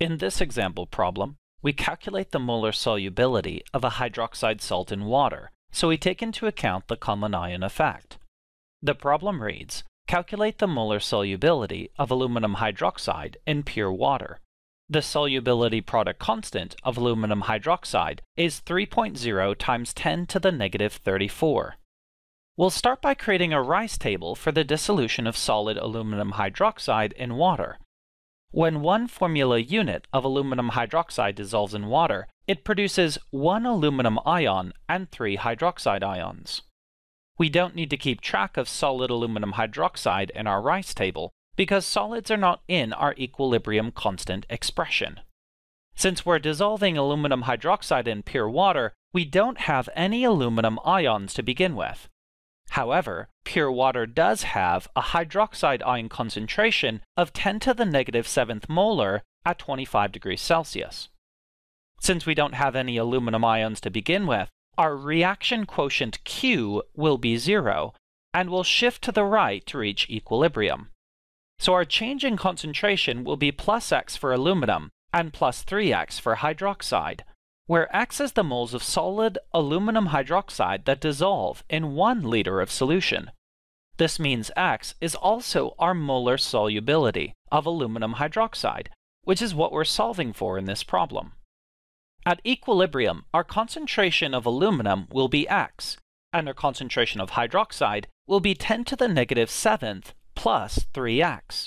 In this example problem, we calculate the molar solubility of a hydroxide salt in water, so we take into account the common ion effect. The problem reads, calculate the molar solubility of aluminum hydroxide in pure water. The solubility product constant of aluminum hydroxide is 3.0 times 10 to the negative 34. We'll start by creating a rice table for the dissolution of solid aluminum hydroxide in water. When 1 formula unit of aluminum hydroxide dissolves in water, it produces 1 aluminum ion and 3 hydroxide ions. We don't need to keep track of solid aluminum hydroxide in our rice table because solids are not in our equilibrium constant expression. Since we're dissolving aluminum hydroxide in pure water, we don't have any aluminum ions to begin with. However, pure water does have a hydroxide ion concentration of 10 to the negative 7th molar at 25 degrees Celsius. Since we don't have any aluminum ions to begin with, our reaction quotient Q will be 0, and will shift to the right to reach equilibrium. So our change in concentration will be plus X for aluminum and plus 3X for hydroxide, where X is the moles of solid aluminum hydroxide that dissolve in 1 liter of solution. This means X is also our molar solubility of aluminum hydroxide, which is what we're solving for in this problem. At equilibrium, our concentration of aluminum will be X, and our concentration of hydroxide will be 10 to the negative 7th plus 3X.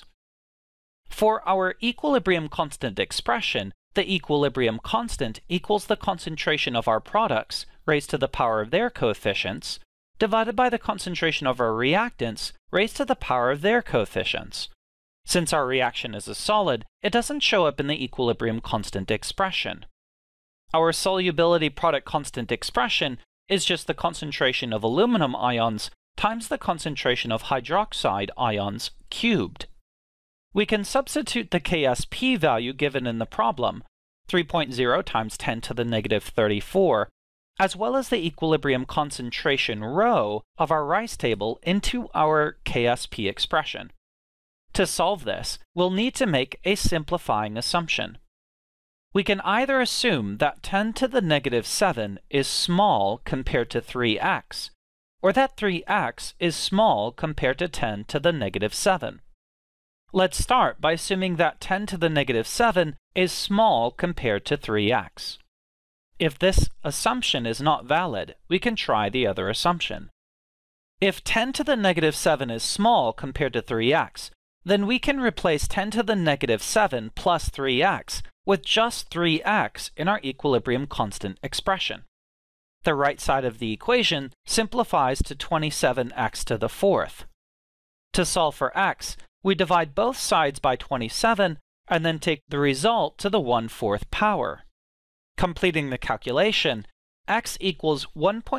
For our equilibrium constant expression, the equilibrium constant equals the concentration of our products raised to the power of their coefficients divided by the concentration of our reactants raised to the power of their coefficients. Since our reaction is a solid, it doesn't show up in the equilibrium constant expression. Our solubility product constant expression is just the concentration of aluminum ions times the concentration of hydroxide ions cubed. We can substitute the Ksp value given in the problem, 3.0 times 10 to the negative 34, as well as the equilibrium concentration rho of our rice table into our Ksp expression. To solve this, we'll need to make a simplifying assumption. We can either assume that 10 to the negative 7 is small compared to 3x, or that 3x is small compared to 10 to the negative 7. Let's start by assuming that 10 to the negative 7 is small compared to 3x. If this assumption is not valid, we can try the other assumption. If 10 to the negative 7 is small compared to 3x, then we can replace 10 to the negative 7 plus 3x with just 3x in our equilibrium constant expression. The right side of the equation simplifies to 27x to the 4th. To solve for x, we divide both sides by 27 and then take the result to the 1/4 power. Completing the calculation, x equals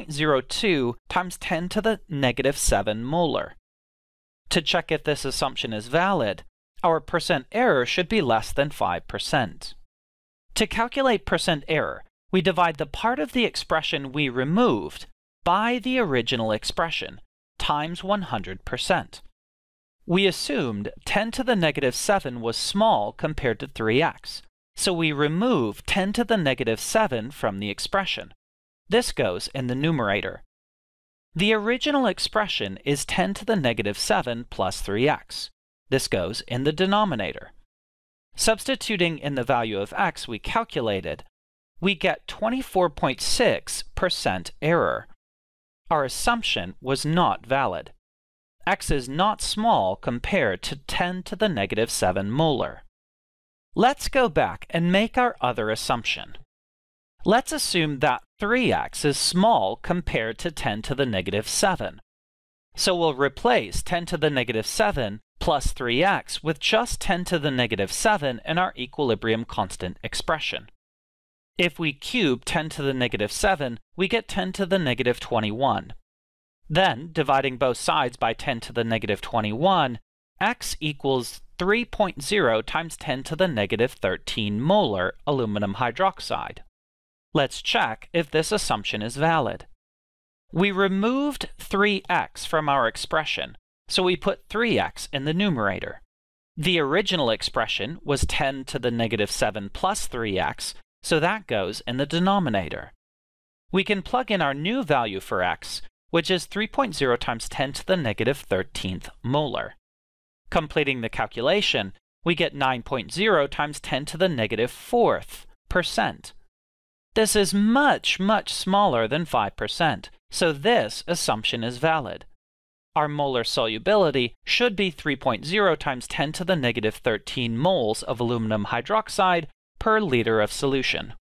1.02 times 10 to the negative 7 molar. To check if this assumption is valid, our percent error should be less than 5%. To calculate percent error, we divide the part of the expression we removed by the original expression times 100%. We assumed 10 to the negative 7 was small compared to 3x, so we remove 10 to the negative 7 from the expression. This goes in the numerator. The original expression is 10 to the negative 7 plus 3x. This goes in the denominator. Substituting in the value of x we calculated, we get 24.6% error. Our assumption was not valid. X is not small compared to 10 to the negative 7 molar. Let's go back and make our other assumption. Let's assume that 3x is small compared to 10 to the negative 7. So we'll replace 10 to the negative 7 plus 3x with just 10 to the negative 7 in our equilibrium constant expression. If we cube 10 to the negative 7, we get 10 to the negative 21. Then, dividing both sides by 10 to the negative 21, x equals 3.0 times 10 to the negative 13 molar aluminum hydroxide. Let's check if this assumption is valid. We removed 3x from our expression, so we put 3x in the numerator. The original expression was 10 to the negative 7 plus 3x, so that goes in the denominator. We can plug in our new value for x, which is 3.0 times 10 to the negative 13th molar. Completing the calculation, we get 9.0 times 10 to the negative 4th percent. This is much, much smaller than 5%, so this assumption is valid. Our molar solubility should be 3.0 times 10 to the negative 13 moles of aluminum hydroxide per liter of solution.